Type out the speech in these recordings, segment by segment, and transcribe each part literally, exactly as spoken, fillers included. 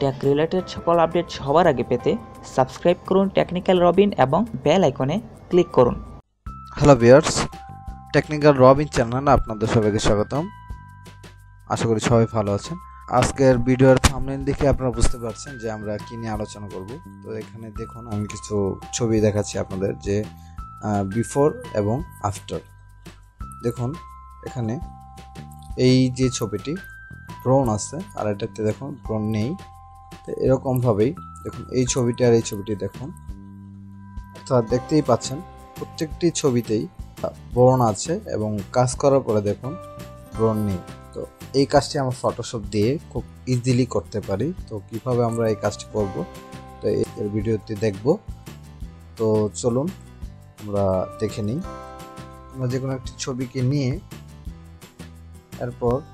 Tech related সকল update সবার আগে পেতে সাবস্ক্রাইব করুন টেকনিক্যাল রবিন এবং বেল আইকনে ক্লিক করুন। হ্যালো ভিউয়ার্স, টেকনিক্যাল রবিন চ্যানেলে আপনাদের সবাইকে স্বাগতম। আশা করি সবাই ভালো আছেন। আজকের ভিডিওর থাম্বনেল দেখে আপনারা বুঝতে পারছেন যে আমরা কি নিয়ে আলোচনা করব। তো এখানে দেখুন, আমি কিছু ছবি দেখাচ্ছি আপনাদের, যে বিফোর এবং আফটার। দেখুন এখানে এই যে ছবিটি ব্রাউন আছে আর এটাতে দেখুন ব্রাউন নেই। তো এরকমভাবেই দেখুন এই ছবিটি আর এই ছবিটি দেখুন, অর্থাৎ দেখতেই পাচ্ছেন প্রত্যেকটি ছবিতেই ব্রাউন আছে এবং কাজ করার পরে দেখুন ব্রাউন নেই। তো এই কাজটি আমরা ফটোশপ দিয়ে খুব ইজিলি করতে পারি। তো কিভাবে আমরা এই কাজটি করব, তো এর ভিডিওতে দেখব। তো চলুন আমরা দেখে নিই। আমরা যে কোনো একটি ছবিকে নিয়ে এরপর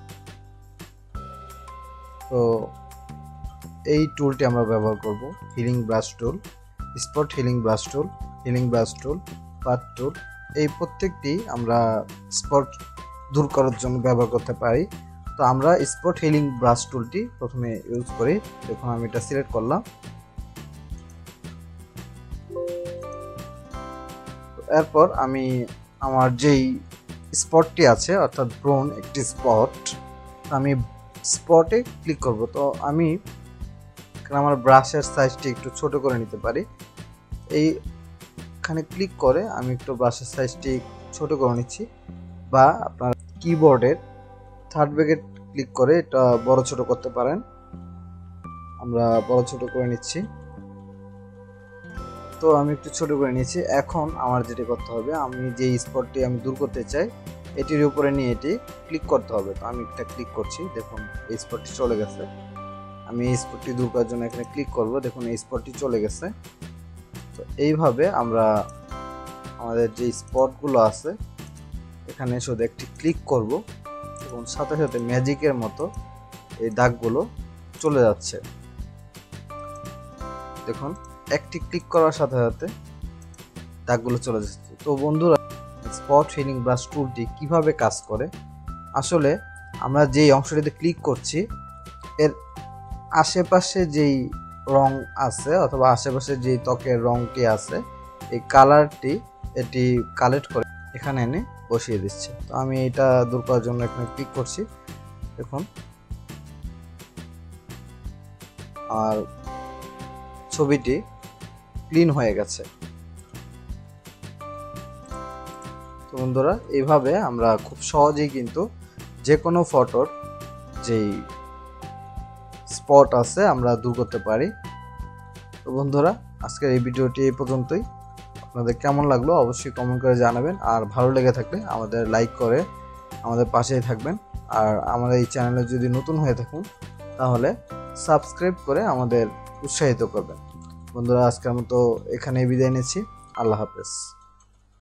তো এই টুলটি আমরা ব্যবহার করব, healing brush tool, spot healing brush tool, healing brush tool, path tool. এই প্রত্যেকটি আমরা স্পট দূর করার জন্য ব্যবহার করতে পারি। তো আমরা স্পট হিলিং ব্রাশ টুলটি প্রথমে ইউজ করি। দেখুন আমি এটা সিলেক্ট করলাম। এরপর আমি আমার যেই স্পটটি আছে অর্থাৎ ব্রাউন একটি স্পট, আমি স্পটে ক্লিক করব। তো আমি আমার ব্রাশের সাইজটি একটু ছোট করে নিতে পারি। এইখানে ক্লিক করে আমি একটু ব্রাশের সাইজটি ছোট করে নিচ্ছি, বা আপনার কিবোর্ডের থার্ড ব্র্যাকেট ক্লিক করে এটা বড় ছোট করতে পারেন। আমরা বড় ছোট করে নিচ্ছি। তো আমি একটু ছোট করে নিয়েছি। এখন আমার যেটা করতে হবে, আমি যে স্পটটি আমি দূর করতে চাই এটির উপরে নিয়ে এটি ক্লিক করতে হবে। তো আমি এটা ক্লিক করছি, দেখুন এই স্পটটি চলে গেছে। আমি এই স্পটটি দূর করার জন্য এখানে ক্লিক করব, দেখুন এই স্পটটি চলে গেছে। তো এইভাবে আমরা আমাদের যে স্পটগুলো আছে এখানে শুধু একটি ক্লিক করব এবং সাথে সাথে ম্যাজিকের মতো এই দাগগুলো চলে যাচ্ছে। দেখুন একটি ক্লিক করার সাথে সাথে দাগগুলো চলে যাচ্ছে। তো বন্ধুরা, স্পট হিলিং ব্রাশ টুলটি কিভাবে কাজ করে, আসলে আমরা যেই অংশটিতে ক্লিক করছি এর আশেপাশে যেই রং আছে অথবা আশেপাশে যেই ত্বকের রংটি আছে এই কালারটি এটি কালেক্ট করে এখানে এনে বসিয়ে দিচ্ছে। তো আমি এটা দূর করার জন্য এখানে ক্লিক করছি। দেখুন আর ছবিটি ক্লিন হয়ে গেছে। তো বন্ধুরা, এইভাবে আমরা খুব সহজেই কিন্তু যে কোনো ফটোর যেই স্পট আছে আমরা দূর করতে পারি। তো বন্ধুরা, আজকের এই ভিডিওটি এই পর্যন্তই। আপনাদের কেমন লাগলো অবশ্যই কমেন্ট করে জানাবেন, আর ভালো লেগে থাকলে আমাদের লাইক করে আমাদের পাশেই থাকবেন। আর আমাদের এই চ্যানেলে যদি নতুন হয়ে থাকুন তাহলে সাবস্ক্রাইব করে আমাদের উৎসাহিত করবেন। বন্ধুরা, আজকের মতো এখানেই বিদায় নিচ্ছি। আল্লাহ হাফেজ।